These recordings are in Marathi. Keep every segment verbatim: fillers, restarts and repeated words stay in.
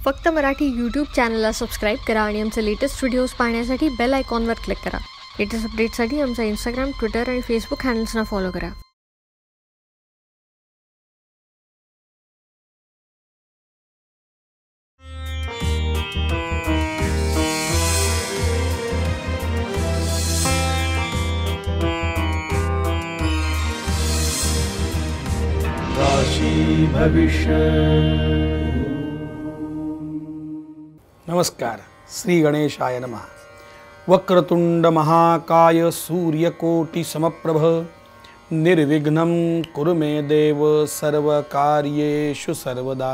फक्त मराठी यूट्यूब चॅनलला सबस्क्राईब करा आणि आमचे लेटेस्ट व्हिडिओज पाहण्यासाठी बेल आयकॉनवर क्लिक करा. लेटेस्ट अपडेट्ससाठी आमचा इंस्टाग्राम, ट्विटर आणि फेसबुक हँडल्सना फॉलो करा. राशि भविष्य. नमस्कार. श्री गणेशाय नमः. वक्रतुंड महाकाय सूर्यकोटि समप्रभ निर्विघ्नं कुरु मे देव सर्वकार्येषु सर्वदा.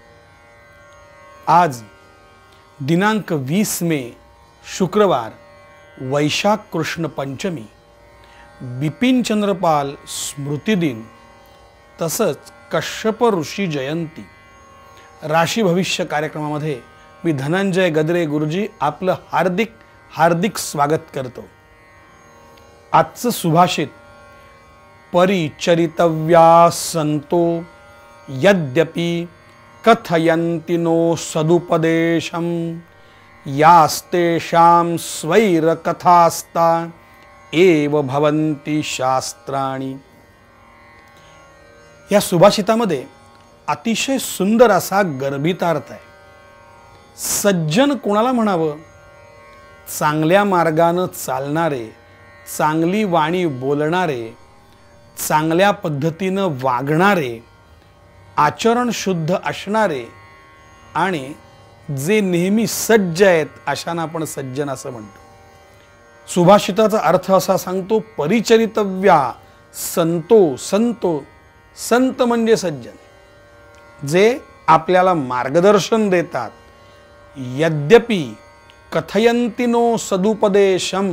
आज दिनांक वीस मे शुक्रवार, वैशाख कृष्ण पंचमी, बिपिन चंद्रपाल स्मृती दिन, तसंच कश्यप ऋषी जयंती. राशी भविष्य कार्यक्रमामध्ये मी धनंजय गद्रे गुरुजी आपलं हार्दिक हार्दिक स्वागत करतो. आजचं सुभाषित, परिचरितव्या संतो यद्यपि कथयन्ति नो सदुपदेशं यास्तेषां स्वैरकथास्ता एव भवन्ति शास्त्राणि. या सुभाषितामध्ये अतिशय सुंदर असा गर्भितार्थ आहे. सज्जन कोणाला म्हणावं? चांगल्या मार्गानं चालणारे, चांगली वाणी बोलणारे, चांगल्या पद्धतीनं वागणारे, आचरण शुद्ध असणारे आणि जे नेहमी सज्ज आहेत अशांना आपण सज्जन असं म्हणतो. सुभाषिताचा अर्थ असा सांगतो, परिचरितव्या संतो. संतो संत म्हणजे सज्जन, जे आपल्याला मार्गदर्शन देतात. यद्यपि कथयन्ति नो सदुपदेशम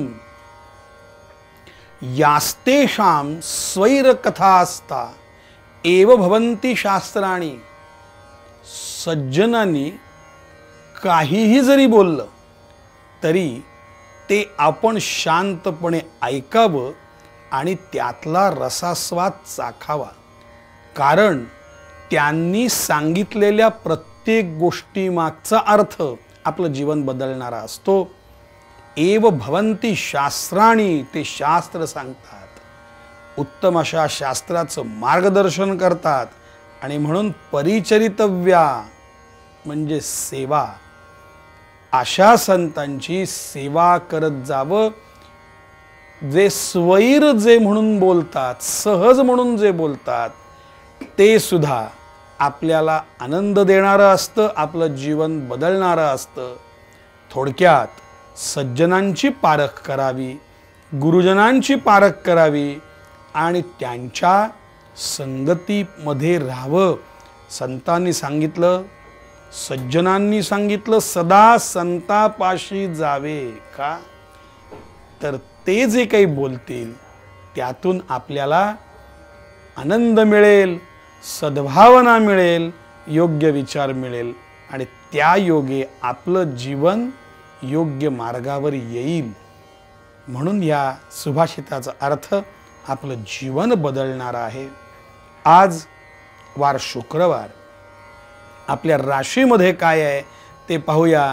यास्तेषां स्वैरकथास्ता एव भवन्ति शास्त्राणि. सज्जनांनी काहीही जरी बोललं तरी ते आपण शांतपणे ऐकावं आणि त्यातला रसास्वाद चाखावा, कारण त्यांनी सांगितलेल्या प्रत्येक गोष्टी मागचा अर्थ आपलं जीवन बदलणारा असतो. एव भवन्ति शास्त्राणि, ते शास्त्र सांगतात, उत्तम अशा शास्त्राचं मार्गदर्शन करतात. आणि म्हणून परिचरितव्या म्हणजे सेवा. अशा संतांची सेवा करत जावं, जे स्वैर जे म्हणून बोलतात, सहज म्हणून जे बोलतात, ते सुद्धा आपल्याला आनंद देणारं असतं, आपलं जीवन बदलणारं असतं. थोडक्यात सज्जनांची पारख करावी, गुरुजनांची पारख करावी आणि त्यांच्या संगतीमध्ये राहावं. संतांनी सांगितलं, सज्जनांनी सांगितलं, सदा संतापाशी जावे. का? तर ते जे काही बोलतील त्यातून आपल्याला आनंद मिळेल, सद्भावना मिळेल, योग्य विचार मिळेल आणि त्या योगे आपलं जीवन योग्य मार्गावर येईल. म्हणून या सुभाषिताचा अर्थ आपलं जीवन बदलणार आहे. आज वार शुक्रवार. आपल्या राशीमध्ये काय आहे ते पाहूया.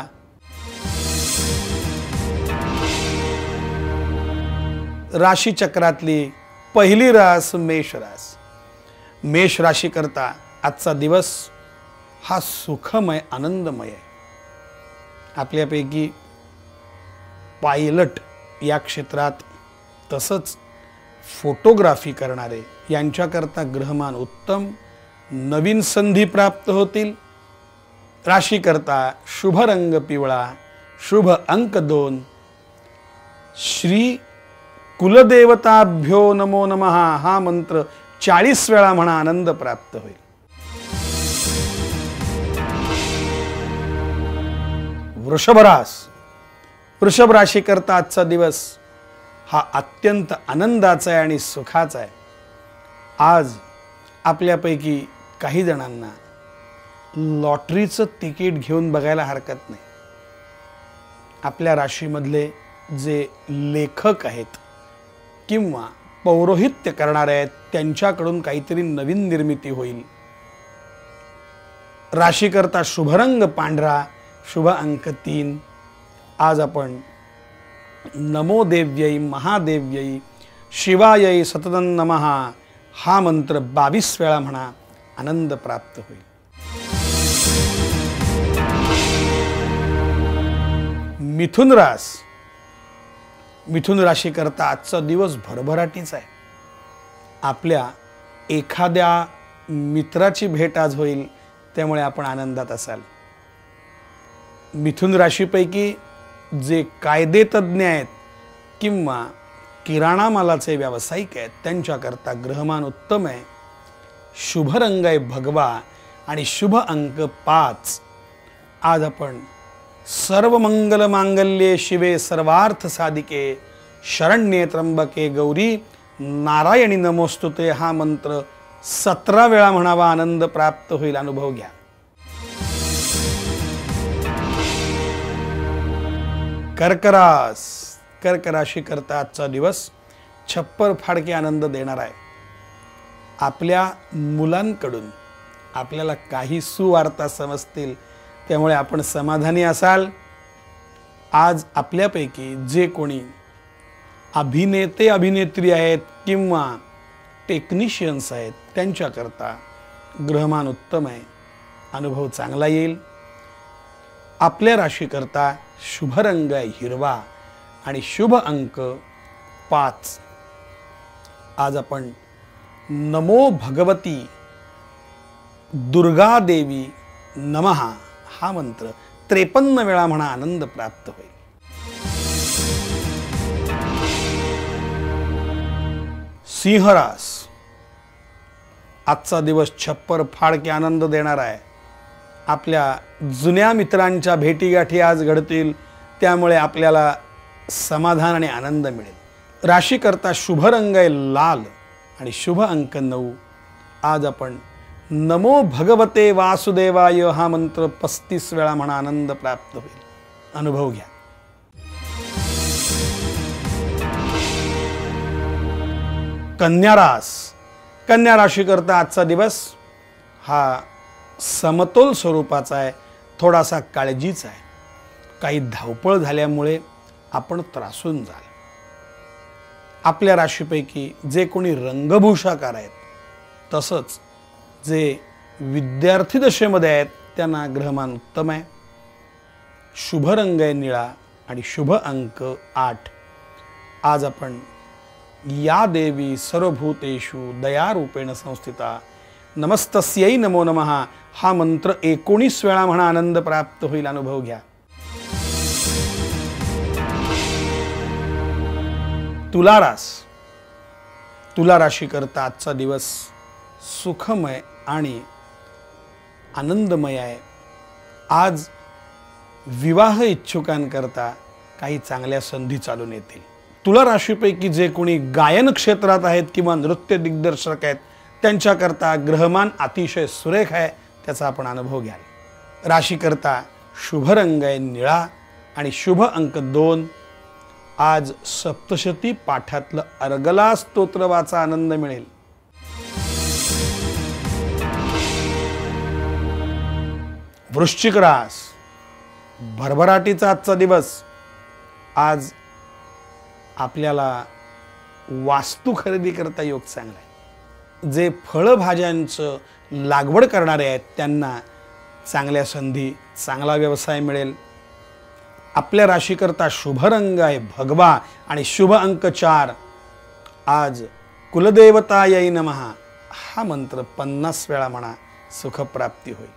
राशी चक्रातली पहिली रास मेष रास. मेष राशी करता आजचा दिवस हा सुखमय, आनंदमय आहे. आपल्यापैकी पायलट या क्षेत्रात, तसंच फोटोग्राफी करणारे यांच्याकरता ग्रहमान उत्तम. नवीन संधी प्राप्त होतील. राशी करता शुभ रंग पिवळा, शुभ अंक दोन. श्री कुलदेवताभ्यो नमो नमः हा मंत्र चाळीस वेळा म्हणा, आनंद प्राप्त होईल. वृषभ रास. वृषभ राशी करता आजचा दिवस हा अत्यंत आनंदाचा आहे आणि सुखाचा आहे. आज आपल्यापैकी काही जणांना लॉटरीचं तिकीट घेऊन बघायला हरकत नाही. आपल्या राशीमधले जे लेखक आहेत किंवा पौरोहित्य करणारे आहेत त्यांच्याकडून काहीतरी नवीन निर्मिती होईल. राशीकरता शुभरंग पांढरा, शुभ अंक तीन. आज आपण नमो देव्यै महादेव्यै शिवायै सततं नमः हा मंत्र बावीस वेळा म्हणा, आनंद प्राप्त होईल. मिथुन रास मिथुन राशी करता आजचा दिवस भरभराटीचा आहे. आपल्या एखाद्या मित्राची भेट आज होईल, त्यामुळे आपण आनंदात असाल. मिथुन राशीपैकी जे कायदे तज्ञ आहेत किंवा किराणा मालाचे व्यावसायिक आहेत त्यांच्याकरता ग्रहमान उत्तम आहे. शुभ रंग आहे भगवा आणि शुभ अंक पाच. आज आपण सर्व मंगल मांगल्ये शिवे सर्वार्थ साधिके शरण्ये त्र्यंबके गौरी नारायणी नमोस्तुते हा मंत्र सतरा वेळा म्हणावा, आनंद प्राप्त होईल. अनुभव घ्या. कर्क रास कर्क राशी करता आजचा दिवस छप्पर फाडके आनंद देणार आहे. आपल्या मुलांकडून आपल्याला काही सुवार्ता समजतील, त्यामुळे आपण समाधानी असाल. आज आपल्यापैकी जे कोणी अभिनेते अभिनेत्री आहेत किंवा टेक्निशियन्स आहेत त्यांच्याकरता ग्रहमान उत्तम आहे, अनुभव चांगला येईल. आपल्या राशीकरता शुभ रंग आहे हिरवा आणि शुभ अंक पाच. आज आपण नमो भगवती दुर्गा देवी नमः हा मंत्र त्रेपन्न वेळा म्हणा, आनंद प्राप्त होईल. सिंह रास आजचा दिवस छप्पर फाडके आनंद देणार आहे. आपल्या जुन्या मित्रांच्या भेटीगाठी आज घडतील, त्यामुळे आपल्याला समाधान आणि आनंद मिळेल. राशीकरता शुभ रंग आहे लाल आणि शुभ अंक नऊ. आज आपण नमो भगवते वासुदेवाय हा मंत्र पस्तीस वेळा म्हणा, आनंद प्राप्त होईल. अनुभव घ्या. कन्या रास कन्या राशी करता आजचा दिवस हा समतोल स्वरूपाचा आहे, थोडासा काळजीचा आहे. काही धावपळ झाल्यामुळे आपण त्रासून जाल. आपल्या राशीपैकी जे कोणी रंगभूषाकार आहेत तसंच जे विद्यार्थी दशेमध्ये आहेत त्यांना ग्रहमान उत्तम आहे. शुभ रंग आहे निळा आणि शुभ अंक आठ. आज आपण या देवी सर्वभूतेषु दयारूपेण संस्थिता नमस्तस्यै नमो नमः हा मंत्र एकोणीस वेळा म्हणा, आनंद प्राप्त होईल. अनुभव घ्या. तुला रास तुला राशी करता आजचा दिवस सुखमय आणि आनंदमय आहे. आज विवाह इच्छुकांकरता काही चांगल्या संधी चालून येतील. तुला राशीपैकी जे कोणी गायन क्षेत्रात आहेत किंवा नृत्य दिग्दर्शक आहेत त्यांच्याकरता ग्रहमान अतिशय सुरेख आहे, त्याचा आपण अनुभव घ्याल. राशीकरता शुभ रंग आहे निळा आणि शुभ अंक दोन. आज सप्तशती पाठातलं अर्गला स्तोत्र वाचा, आनंद मिळेल. वृश्चिक रास भरभराटीचा आजचा दिवस. आज आपल्याला वास्तू खरेदी करता योग चांगला आहे. जे फळभाज्यांचं लागवड करणारे आहेत त्यांना चांगल्या संधी, चांगला व्यवसाय मिळेल. आपल्या राशीकरता शुभ रंग आहे भगवा आणि शुभ अंक चार. आज कुलदेवतायै नमः हा मंत्र पन्नास वेळा म्हणा, सुखप्राप्ती होईल.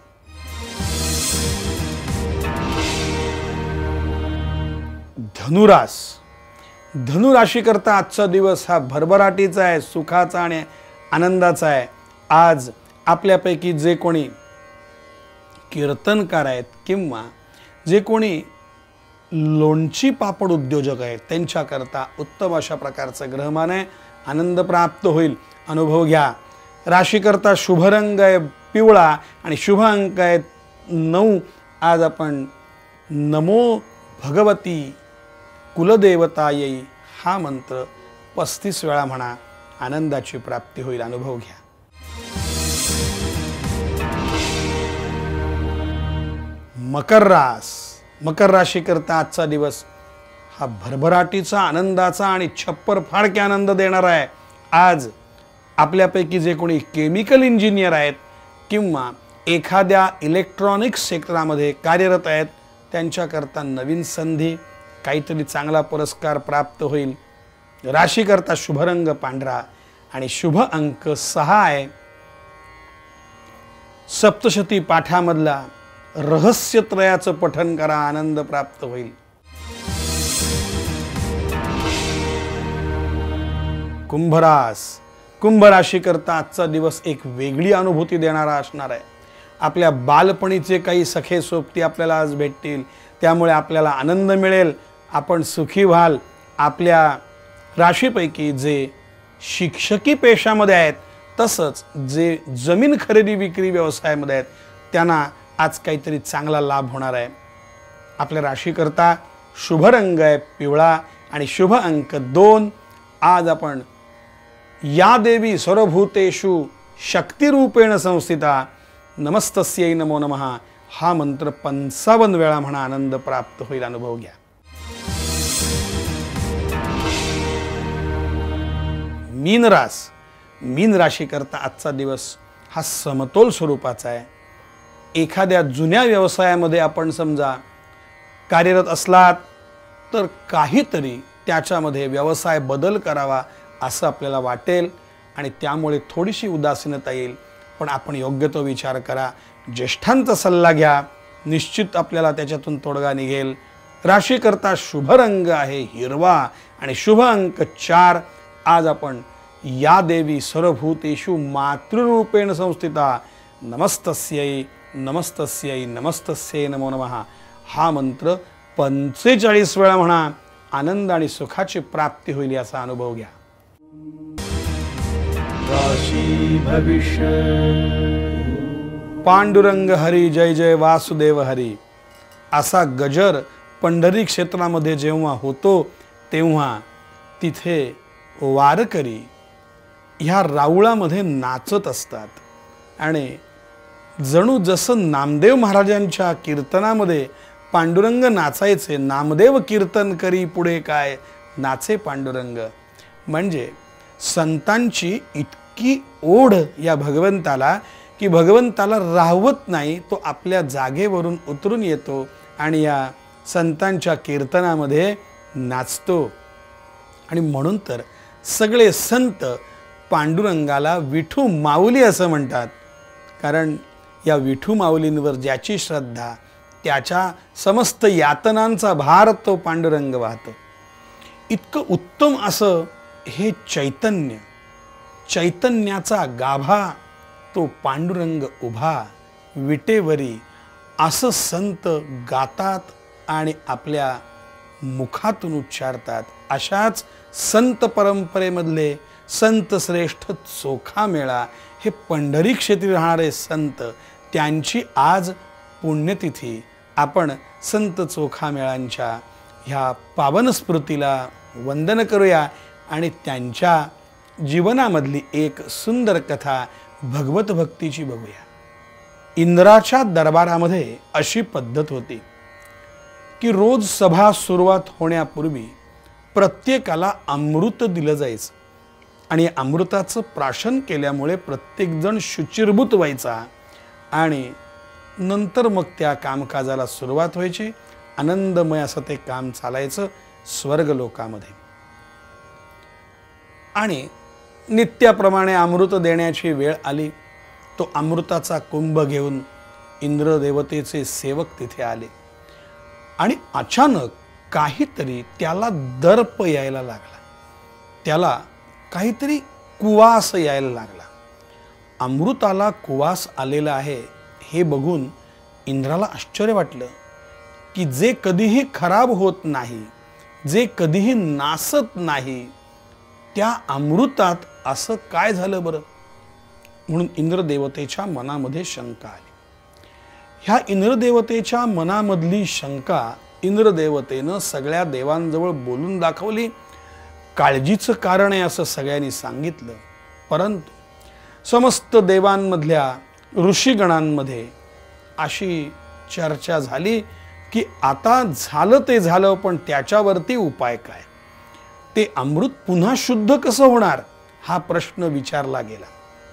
धनुरास धनुराशीकरता आजचा दिवस हा भरभराटीचा आहे, सुखाचा आणि आनंदाचा आहे. आज आपल्यापैकी जे कोणी कीर्तनकार आहेत किंवा जे कोणी लोणची पापड उद्योजक आहेत त्यांच्याकरता उत्तम अशा प्रकारचं ग्रहमान आहे, आनंद प्राप्त होईल. अनुभव घ्या. राशीकरता शुभ रंग आहे पिवळा आणि शुभ अंक आहेत नऊ. आज आपण नमो भगवती कुलदेवतायै हा मंत्र पस्तीस वेळा म्हणा, आनंदाची प्राप्ती होईल. अनुभव घ्या. मकर रास मकर राशी करता आजचा दिवस हा भरभराटीचा, आनंदाचा आणि छप्पर फाडके आनंद देणारा आहे. आज आपल्यापैकी जे कोणी केमिकल इंजिनियर आहेत किंवा एखाद्या इलेक्ट्रॉनिक्स क्षेत्रामध्ये कार्यरत आहेत त्यांच्याकरता नवीन संधी, काहीतरी चांगला पुरस्कार प्राप्त होईल. राशी करता शुभ रंग पांढरा आणि शुभ अंक सहा आहे. सप्तशती पाठामधला रहस्यत्रयाचं पठन करा, आनंद प्राप्त होईल. कुंभरास कुंभ राशी करता आजचा दिवस एक वेगळी अनुभूती देणारा असणार आहे. आपल्या बालपणीचे काही सखे सोबती आपल्याला आज भेटतील, त्यामुळे आपल्याला आनंद मिळेल, आपण सुखी व्हाल. आपल्या राशीपैकी जे शिक्षकी पेशामध्ये आहेत तसंच जे जमीन खरेदी विक्री व्यवसायामध्ये आहेत त्यांना आज काहीतरी चांगला लाभ होणार आहे. आपल्या राशीकरता शुभ रंग आहे पिवळा आणि शुभ अंक दोन. आज आपण या देवी सर्वभूतेषु शक्तिरूपेण संस्थिता नमस्तस्यै नमो नमः हा मंत्र पंचावन्न वेळा म्हणा, आनंद प्राप्त होईल. अनुभव घ्या. मीन रास मीन राशी करता आजचा दिवस हा समतोल स्वरूपाचा आहे. एखाद्या जुन्या व्यवसायामध्ये आपण समजा कार्यरत असलात तर काहीतरी त्याच्यामध्ये व्यवसाय बदल करावा असं आपल्याला वाटेल आणि त्यामुळे थोडीशी उदासीनता येईल, पण आपण योग्य तो विचार करा, ज्येष्ठांचा सल्ला घ्या, निश्चित आपल्याला त्याच्यातून तोडगा निघेल. राशी करता शुभ रंग आहे हिरवा आणि शुभ अंक चार. आज आपण या देवी सर्वभूतेषु मातृरूपेण संस्थिता नमस्तस्यै नमस्तस्यै नमस्तस्यै नमो नमः हा मंत्र पंचेचाळीस वेळा म्हणा, आनंद आणि सुखाची प्राप्ती होईल याचा अनुभव घ्या. राशी भविष्य पांडुरंग हरी जय जय वासुदेव हरी असा गजर पंढरी क्षेत्रामध्ये जेव्हा होतो तेव्हा तिथे वारकरी ह्या राऊळामध्ये नाचत असतात आणि जणू जसं नामदेव महाराजांच्या कीर्तनामध्ये पांडुरंग नाचायचे, नामदेव कीर्तन करी पुढे काय नाचे पांडुरंग, म्हणजे संतांची इतकी ओढ या भगवंताला की भगवंताला राहवत नाही, तो आपल्या जागेवरून उतरून येतो आणि या संतांच्या कीर्तनामध्ये नाचतो. आणि म्हणून तर सगळे संत पांडुरंगाला विठू माऊली असं म्हणतात, कारण या विठू माऊलींवर ज्याची श्रद्धा त्याच्या समस्त यातनांचा भार तो पांडुरंग वाहतो. इतकं उत्तम असं हे चैतन्य, चैतन्याचा गाभा तो पांडुरंग उभा विटेवरी असं संत गातात आणि आपल्या मुखातून उच्चारतात. अशाच संत परंपरेमधले संत श्रेष्ठ चोखा मेळा हे पंढरी क्षेत्री राहणारे संत, त्यांची आज पुण्यतिथी. आपण संत चोखा मेळांच्या ह्या पावन स्मृतीला वंदन करूया आणि त्यांच्या जीवनामधली एक सुंदर कथा भगवत भक्तीची बघूया. इंद्राच्या दरबारामध्ये अशी पद्धत होती की रोज सभा सुरुवात होण्यापूर्वी प्रत्येकाला अमृत दिलं जायचं आणि अमृताचं प्राशन केल्यामुळे प्रत्येकजण शुचिर्भूत व्हायचा आणि नंतर मग त्या कामकाजाला सुरुवात व्हायची. आनंदमय असं ते काम चालायचं स्वर्गलोकामध्ये. आणि नित्याप्रमाणे अमृत देण्याची वेळ आली. तो अमृताचा कुंभ घेऊन इंद्रदेवतेचे सेवक तिथे आले आणि अचानक काहीतरी त्याला दर्प यायला लागला, त्याला काहीतरी कुवास यायला लागला. अमृताला कुवास आलेला आहे हे बघून इंद्राला आश्चर्य वाटलं की जे कधीही खराब होत नाही, जे कधीही नासत नाही, त्या अमृतात असं काय झालं बरं. म्हणून इंद्रदेवतेच्या मनामध्ये शंका आली. ह्या इंद्रदेवतेच्या मनामधली शंका इंद्रदेवतेनं सगळ्या देवांजवळ बोलून दाखवली. काळजीचं कारण आहे असं सगळ्यांनी सांगितलं. परंतु समस्त देवांमधल्या ऋषीगणांमध्ये अशी चर्चा झाली की आता झालं ते झालं, पण त्याच्यावरती उपाय काय? ते अमृत पुन्हा शुद्ध कसं होणार हा प्रश्न विचारला गेला.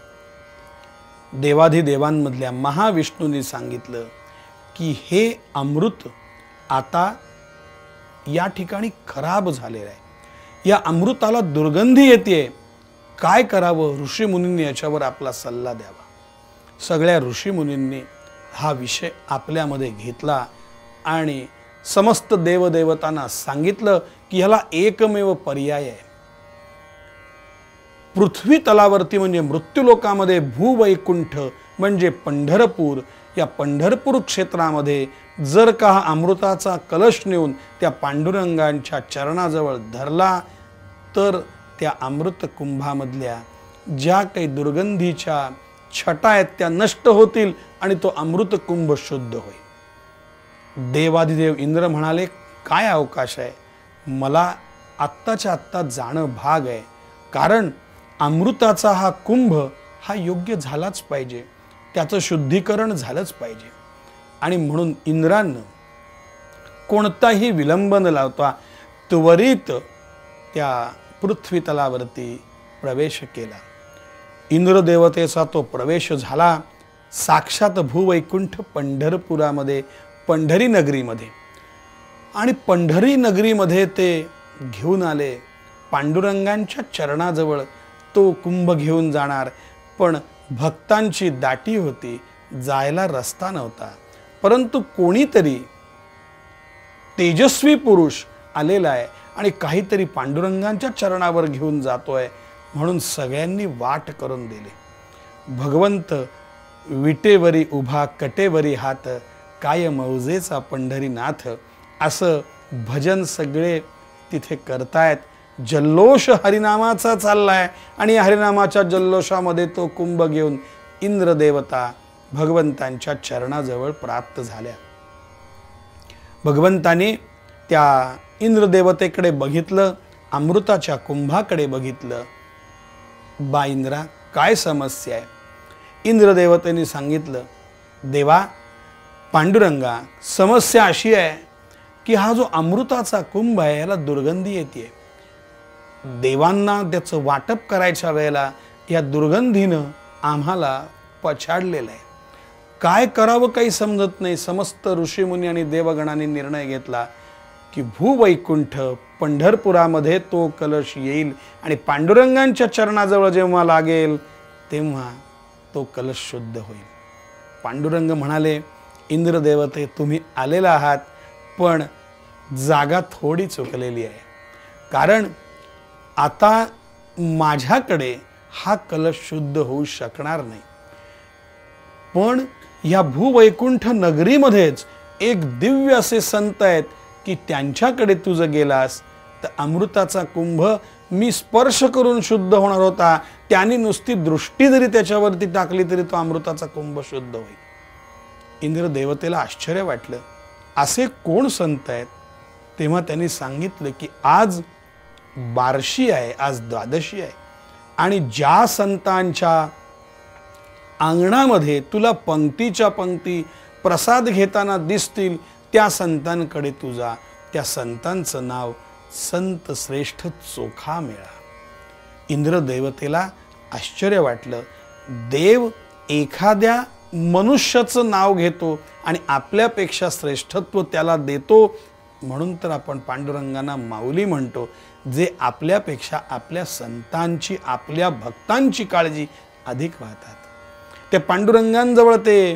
देवाधिदेवांमधल्या महाविष्णूंनी सांगितलं की हे अमृत आता या ठिकाणी खराब झालेलं आहे, या अमृताला दुर्गंधी येते, काय करावं? ऋषीमुनींनी याच्यावर आपला सल्ला द्यावा. सगळ्या ऋषीमुनींनी हा विषय आपल्यामध्ये घेतला आणि समस्त देवदेवतांना सांगितलं की ह्याला एकमेव पर्याय आहे. पृथ्वी तलावरती म्हणजे मृत्यूलोकामध्ये भूवैकुंठ म्हणजे पंढरपूर, या पंढरपूर क्षेत्रामध्ये जर का हा अमृताचा कलश नेऊन त्या पांडुरंगांच्या चरणाजवळ धरला तर त्या अमृत कुंभामधल्या ज्या काही दुर्गंधीच्या छटा आहेत त्या नष्ट होतील आणि तो अमृत कुंभ शुद्ध होईल. देवाधिदेव इंद्र म्हणाले, काय अवकाश आहे, मला आत्ताच्या आत्ता जाणं भाग आहे, कारण अमृताचा हा कुंभ हा योग्य झालाच पाहिजे, त्याचं शुद्धीकरण झालंच पाहिजे. आणि म्हणून इंद्रानं कोणताही विलंब न लावता त्वरित त्या पृथ्वी तलावरती प्रवेश केला. इंद्रदेवतेचा तो प्रवेश झाला साक्षात भूवैकुंठ पंढरपुरामध्ये, पंढरी नगरीमध्ये. आणि पंढरी नगरीमध्ये ते घेऊन आले. पांडुरंगांच्या चरणाजवळ तो कुंभ घेऊन जाणार, पण भक्तांची दाटी होती, जायला रस्ता नव्हता. परंतु कोणीतरी तेजस्वी पुरुष आलेला आहे आणि काहीतरी पांडुरंगांच्या चरणावर घेऊन जातोय, म्हणून सगळ्यांनी वाट करून दिली. भगवंत विटेवरी उभा कटेवरी हात, काय मौजेचा पंढरीनाथ, असं भजन सगळे तिथे करतायत. जल्लोष हरिनामाचा चाललाय आणि या हरिनामाच्या जल्लोषामध्ये तो कुंभ घेऊन इंद्रदेवता भगवंतांच्या चरणाजवळ प्राप्त झाल्या. भगवंतांनी त्या इंद्रदेवतेकडे बघितलं, अमृताच्या कुंभाकडे बघितलं. बा इंद्रा, काय समस्या आहे? इंद्रदेवतेने सांगितलं, देवा पांडुरंगा, समस्या अशी आहे की हा जो अमृताचा कुंभ आहे याला दुर्गंधी येते. देवांना त्याचं वाटप करायच्या वेळेला या दुर्गंधीनं आम्हाला पछाडलेलं आहे. काय करावं काही समजत नाही. समस्त ऋषीमुनी आणि देवगणांनी निर्णय घेतला की भूवैकुंठ पंढरपुरामध्ये तो कलश येईल आणि पांडुरंगांच्या चरणाजवळ जेव्हा लागेल तेव्हा तो कलश शुद्ध होईल. पांडुरंग म्हणाले, इंद्रदेवते तुम्ही आलेला आहात, पण जागा थोडी चुकलेली आहे, कारण आता माझ्याकडे हा कलश शुद्ध होऊ शकणार नाही. पण या भूवैकुंठ नगरीमध्येच एक दिव्य असे संत आहेत की त्यांच्याकडे तू जर गेलास तर अमृताचा कुंभ मी स्पर्श करून शुद्ध होणार होता, त्यांनी नुसती दृष्टी जरी त्याच्यावरती टाकली तरी तो अमृताचा कुंभ शुद्ध होईल. इंद्रदेवतेला आश्चर्य वाटलं, असे कोण संत आहेत? तेव्हा त्यांनी सांगितलं की आज बार्शी आहे, आज द्वादशी आहे, आणि ज्या संतांच्या अंगणामध्ये तुला पंक्तीच्या पंक्ती प्रसाद घेताना दिसतील त्या संतांकडे तू जा. त्या संतांचं नाव संत श्रेष्ठ चोखामेळा. इंद्रदेवतेला आश्चर्य वाटलं, देव एखाद्या मनुष्याचं नाव घेतो आणि आपल्यापेक्षा श्रेष्ठत्व त्याला देतो, म्हणून तर आपण पांडुरंगांना माऊली म्हणतो, जे आपल्यापेक्षा आपल्या संतांची, आपल्या भक्तांची काळजी अधिक वाहतात. त्या पांडुरंगांजवळ ते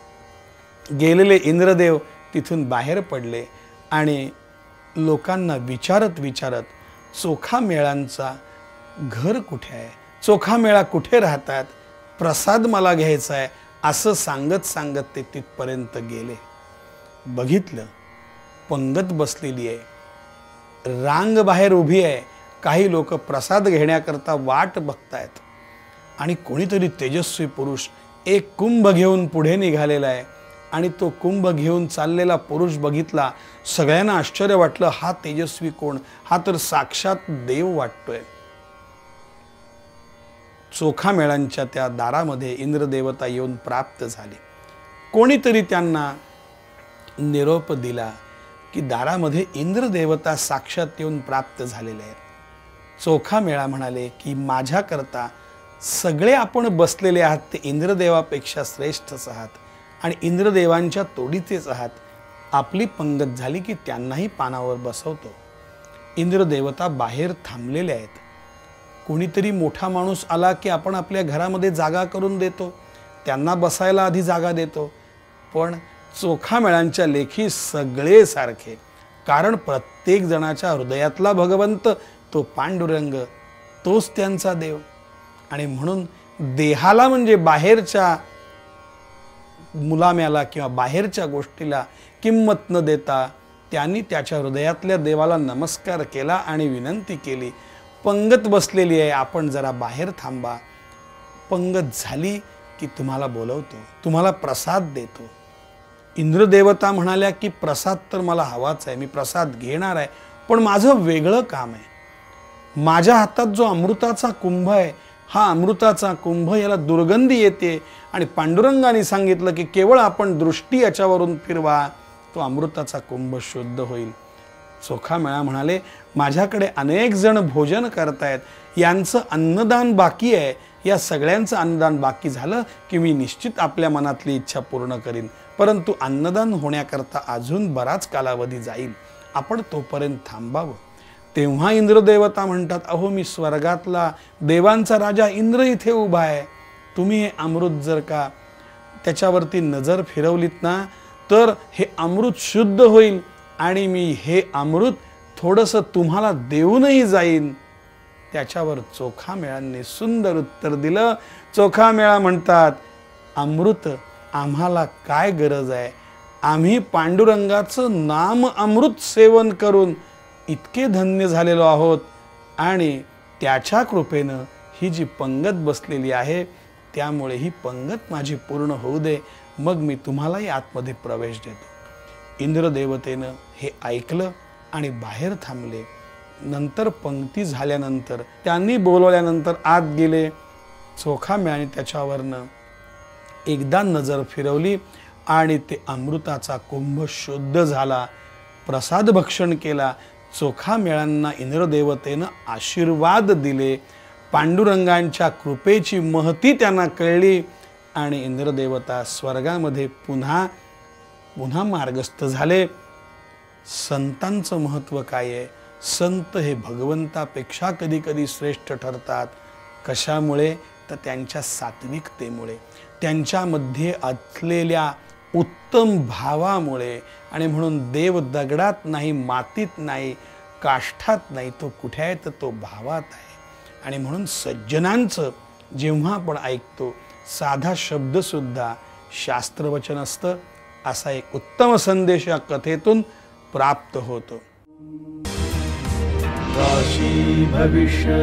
गेलेले इंद्रदेव तिथून बाहेर पडले आणि लोकांना विचारत विचारत चोखामेळांचा घर कुठे आहे, चोखामेळा कुठे राहतात, प्रसाद मला घ्यायचा आहे, असं सांगत सांगत ते तिथपर्यंत गेले. बघितलं पंगत बसलेली आहे, रांग बाहेर उभी आहे, काही लोक प्रसाद घेण्याकरता वाट बघतायत आणि कोणीतरी तेजस्वी पुरुष एक कुंभ घेऊन पुढे निघालेला आहे. आणि तो कुंभ घेऊन चाललेला पुरुष बघितला, सगळ्यांना आश्चर्य वाटलं, हा तेजस्वी कोण? हा तर साक्षात देव वाटतोय. चोखामेळांच्या त्या दारामध्ये इंद्रदेवता येऊन प्राप्त झाली. कोणीतरी त्यांना निरोप दिला की दारामध्ये इंद्रदेवता साक्षात येऊन प्राप्त झालेले आहेत। चोखामेळा म्हणाले की माझ्याकरता सगळे आपण बसलेले आहात ते इंद्रदेवापेक्षा श्रेष्ठच आहात आणि इंद्रदेवांच्या तोडीचेच आहात। आपली पंगत झाली की त्यांनाही पानावर बसवतो। इंद्रदेवता बाहेर थांबलेले आहेत। कोणीतरी मोठा माणूस आला की आपण आपल्या घरामध्ये जागा करून देतो, त्यांना बसायला आधी जागा देतो। पण चोखामेळांच्या लेखी सगळे सारखे, कारण प्रत्येक जणाच्या हृदयातला भगवंत तो पांडुरंग, तोच त्यांचा देव। आणि म्हणून देहाला म्हणजे बाहेरच्या मुलाम्याला किंवा बाहेरच्या गोष्टीला किंमत न देता त्यांनी त्याच्या हृदयातल्या देवाला नमस्कार केला आणि विनंती केली, पंगत बसलेली आहे, आपण जरा बाहेर थांबा। पंगत झाली की तुम्हाला बोलवतो, तुम्हाला प्रसाद देतो। इंद्रदेवता म्हणाल्या की प्रसाद तर मला हवाच आहे, मी प्रसाद घेणार आहे, पण माझं वेगळं काम आहे। माझ्या हातात जो अमृताचा कुंभ आहे, हा अमृताचा कुंभ याला दुर्गंधी येते आणि पांडुरंगाने सांगितलं की केवळ आपण दृष्टी याच्यावरून फिरवा, तो अमृताचा कुंभ शुद्ध होईल। चोखामेळा म्हणाले माझ्याकडे अनेक जण भोजन करतायत, यांचं अन्नदान बाकी आहे, या सगळ्यांचं अन्नदान बाकी झालं की मी निश्चित आपल्या मनातली इच्छा पूर्ण करीन, परंतु अन्नदान होण्याकरता अजून बराच कालावधी जाईल, आपण तोपर्यंत थांबावं। तेव्हा इंद्रदेवता म्हणतात, अहो मी स्वर्गातला देवांचा राजा इंद्र इथे उभा आहे, तुम्ही हे अमृत जर का त्याच्यावरती नजर फिरवलीत ना तर हे अमृत शुद्ध होईल आणि मी हे अमृत थोडंसं तुम्हाला देऊनही जाईन। त्याच्यावर चोखामेळांनी सुंदर उत्तर दिलं। चोखामेळा म्हणतात, अमृत आम्हाला काय गरज आहे, आम्ही पांडुरंगाचं नाम अमृत सेवन करून इतके धन्य झालेलो आहोत आणि त्याच्या कृपेनं ही जी पंगत बसलेली आहे त्यामुळे ही पंगत माझी पूर्ण होऊ दे, मग मी तुम्हालाही आतमध्ये प्रवेश देतो। इंद्रदेवतेनं हे ऐकलं आणि बाहेर थांबले। नंतर पंक्ती झाल्यानंतर त्यांनी बोलवल्यानंतर आत गेले। चोखामेळाने त्याच्यावरनं एकदा नजर फिरवली आणि ते अमृताचा कुंभ शुद्ध झाला। प्रसाद भक्षण केला। चोखामेळांना इंद्रदेवतेनं आशीर्वाद दिले। पांडुरंगांच्या कृपेची महती त्यांना कळली आणि इंद्रदेवता स्वर्गामध्ये पुन्हा पुन्हा मार्गस्थ झाले। संतांचं महत्त्व काय आहे? संत हे भगवंतापेक्षा कधी कधी श्रेष्ठ ठरतात। कशामुळे? तर त्यांच्या सात्विकतेमुळे, त्यांच्यामध्ये असलेल्या उत्तम भावामुळे। आणि म्हणून देव दगडात नाही, मातीत नाही, काष्ठात नाही, तो कुठे आहे तर तो भावात आहे। आणि म्हणून सज्जनांचं जेव्हा आपण ऐकतो साधा शब्द सुद्धा शास्त्रवचन असतं, असा एक उत्तम संदेश या कथेतून प्राप्त होतो। राशी भविष्य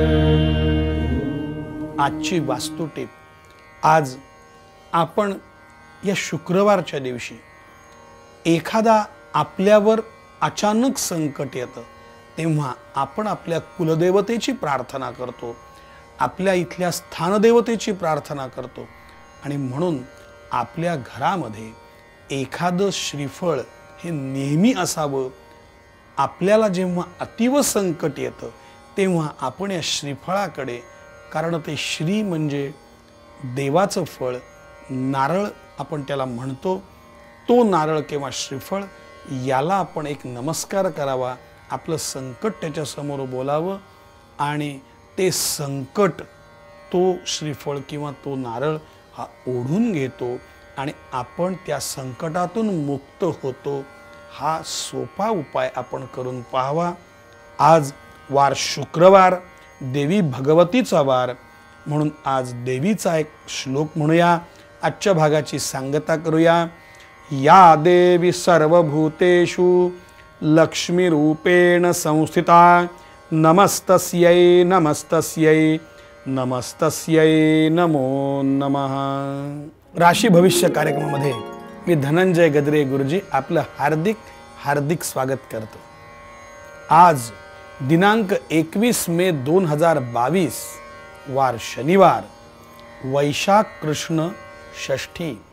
आजची वास्तू टीप। आज आपण या शुक्रवारच्या दिवशी एखादा आपल्यावर अचानक संकट येतं तेव्हा आपण आपल्या कुलदेवतेची प्रार्थना करतो, आपल्या इथल्या स्थानदेवतेची प्रार्थना करतो। आणि म्हणून आपल्या घरामध्ये एखादं श्रीफळ हे नेहमी असावं। आपल्याला जेव्हा अतीव संकट येतं तेव्हा आपण या श्रीफळाकडे, कारण ते श्री म्हणजे देवाचं फळ, नारळ आपण त्याला म्हणतो, तो नारळ किंवा श्रीफळ याला आपण एक नमस्कार करावा, आपलं संकट त्याच्या समोर बोलावं आणि ते संकट तो श्रीफळ किंवा तो नारळ हा ओढून घेतो आणि आपण त्या संकटातून मुक्त होतो। हा सोपा उपाय आपण करून पाहावा। आज वार शुक्रवार, देवी भगवतीचा वार, म्हणून आज देवीचा एक श्लोक म्हणूया। आजच्या भागाची सांगता करूया। या देवी सर्वभूतेषु लक्ष्मी रूपेण संस्थिता नमस्तस्यै नमस्तस्यै नमस्तस्यै नमो नमः। राशी भविष्य कार्यक्रमामध्ये मी धनंजय गद्रे गुरुजी आपलं हार्दिक हार्दिक स्वागत करतो। आज दिनांक एकवीस मे दोन हजार बावीस वार शनिवार, वैशाख कृष्ण षष्ठी।